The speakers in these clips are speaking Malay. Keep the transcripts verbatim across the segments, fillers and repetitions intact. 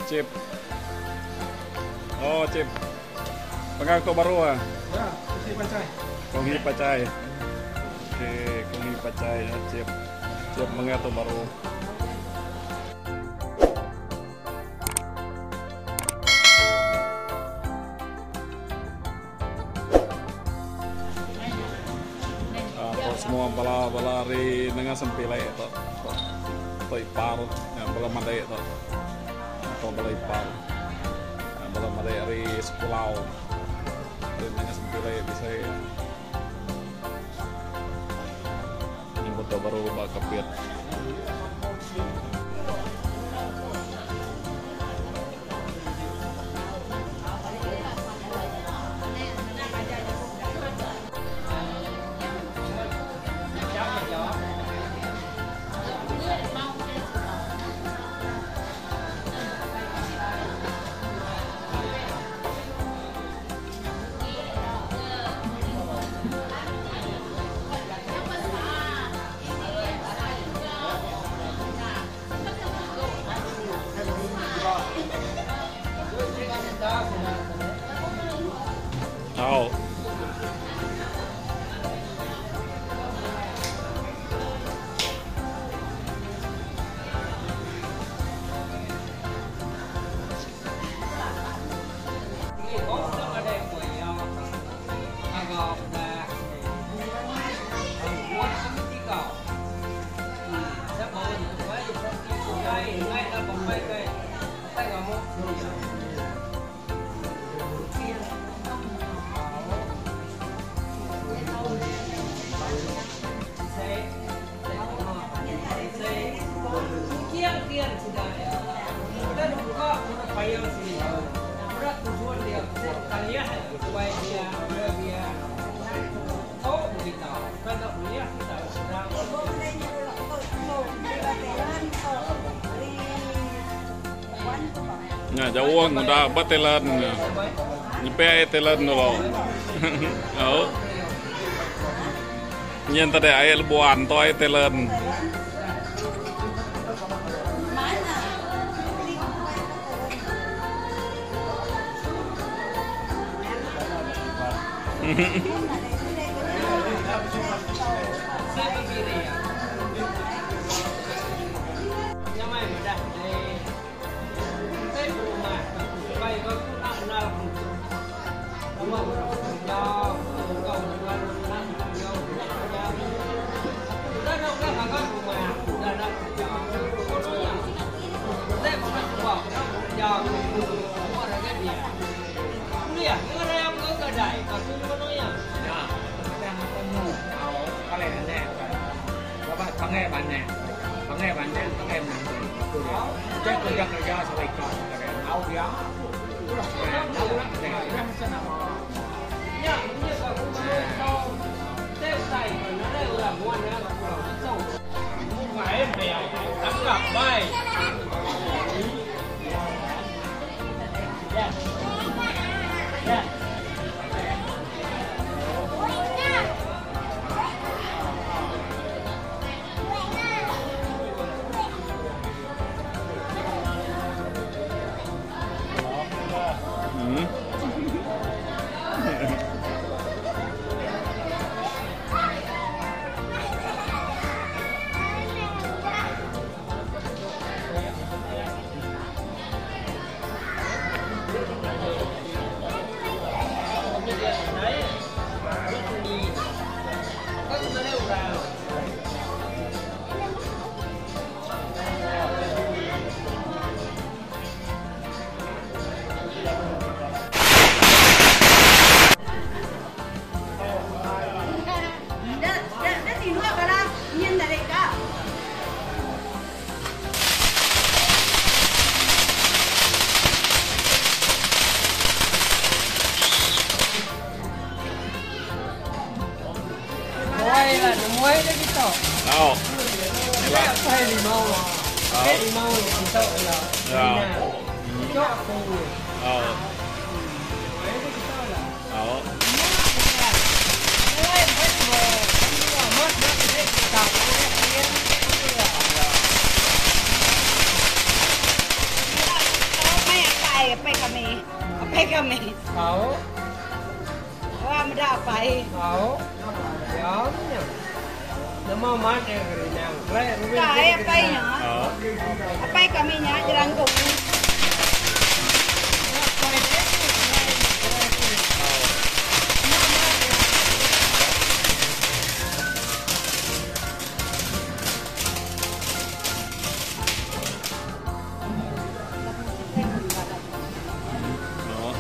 chip. Oh, chip. Pengang to baru ah. Ya, si pacai. Kongi pacai. Oke, kongi pacai ya, chip. Chip pengang to baru. Semua bala bala ri dengan sempilai itu, to ipar, bala madai itu, atau bala ipar, bala madai ri sepulau, dengan sempilai bisa ini betul baru bak kapit. Oh. Nah, jauh udah batelan, nyepea telan dulu. Oh, nyen tadi air buan toy telan. Nghe bạn nè, bạn nghe bạn nè, các em nặng tôi đấy, chắc tôi chắc là do sao vậy còn là cái áo gió, áo lắm, này lắm sẽ nào mà, nhá, như là cũng có tép tay mà nó đây là mua nữa là sâu, phải mèo, tắm cặp bay. muối đấy cái tỏ. Đâu? Cái là phải limau à? Cái limau thì sợ là. Dạ. Chót phù. Ờ. Đấy cái tỏ là. Đó. Cái phải vào mất nó cái tàu cái cái kami. Tahu. Wah, mendapai. Tahu. Ya. Nama mana yang keren? Kaya apa nya? Oo. Apa kami nya jerangkung. Oo.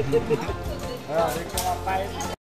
เออเดี๋ยวก็ไป